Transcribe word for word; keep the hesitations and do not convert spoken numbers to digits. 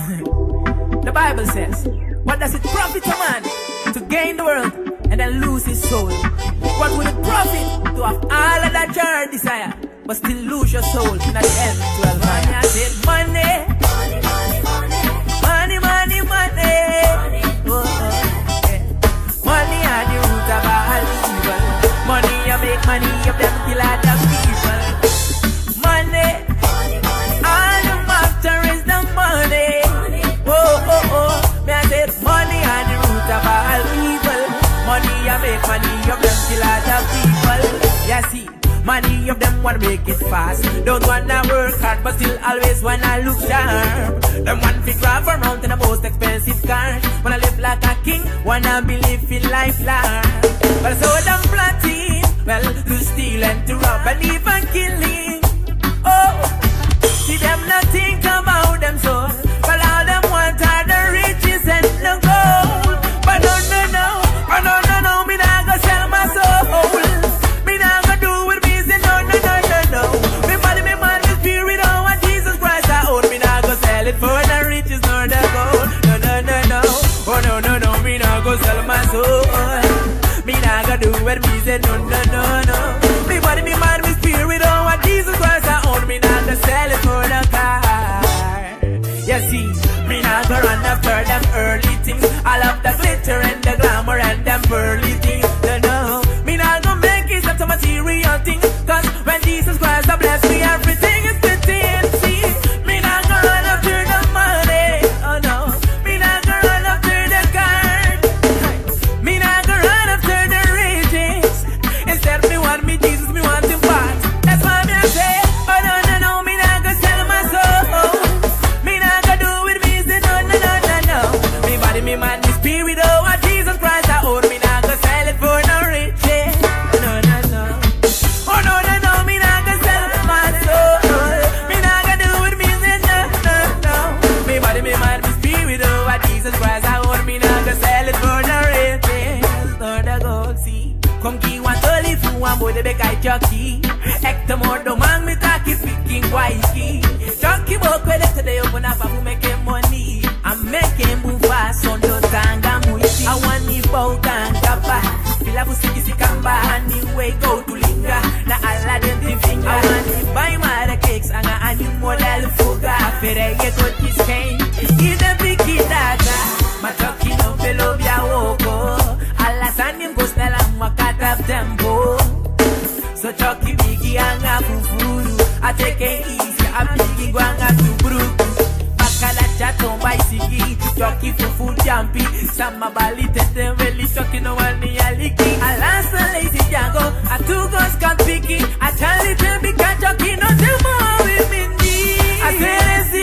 The Bible says, what does it profit a man to gain the world and then lose his soul? What will it profit to have all of that your desire, but still lose your soul in the end twelve money? I said money, money, money, money, money, money, money. Oh, oh, yeah. Money are the root of all evil. Money you make money of them kill other people. Money, all the matter is the money. Oh, oh, oh. Me I said money are the root of all evil. Money you make money of them kill other people. Yeah, see. Many of them wanna make it fast, don't wanna work hard, but still always wanna look sharp. Them want to drive around in the most expensive car, wanna live like a king, wanna be living life large. But so them plotting, well, to steal and to rob and even killing. Oh, see them not think about them soul, but all them want are the riches and the gold. But no, no, no, but no, no, no, me not gonna sell my soul. Me not gonna do it. For the riches nor the gold. No, no, no, no. Oh, no, no, no. Me not go sell my soul. Me not go do what me say. No, no, no, no. Me body, me mind, me spirit. Oh, what Jesus Christ I own. Me not go sell it for the car. You see, me not go run after them early things. All of the glitter and the glamour and them pearly things. No, no. Me not go make it up to material things. Cause when Jesus Christ I bless me, everything is fitting. See, me not go run after the money. Oh no, me not go run after the card. Me not go run after the riches. Instead me want me Jesus, me want him back. That's why me I say, oh no, no, no, me not go sell my soul. Me not go do with me, say no, no, no, no, no. Me body, me mind, me spirit, oh what Jesus Christ I own. Me not go sell it for no riches. No, no, no. Oh no, no, no, me not go sell my soul. Me not go do with me, say no, no, no. Me body, me mind, me spirit, oh what Jesus Christ I own. Me not go sell it for no riches. Nor the gold, see. Come give one to live for one boy, the guy Chucky. Hector more do man, me talkie picking whitey. Chucky walk with it today, open up and making money. I'm making move fast on the tanga muisi. I want me bout and kapa. Fila busiki si kamba, anyway go to linga. Na alla dem di finger. I want me buy my cakes, anga ani model fuga. Fere ye go kiss cane. Ida piki data. Ma Chucky no pelo bia woko. Alla sanim go stella makata tempo. So Chucky bigi anga fufuru. I take it easy, I bigi guanga to bruku. Makala chato by sigi. Chucky fufu jumpy. Sama bali tete really Chucky no one ni aliki. Alas a lazy jango. A two guns can't picky. I tell it to be Chucky no demo with me. I say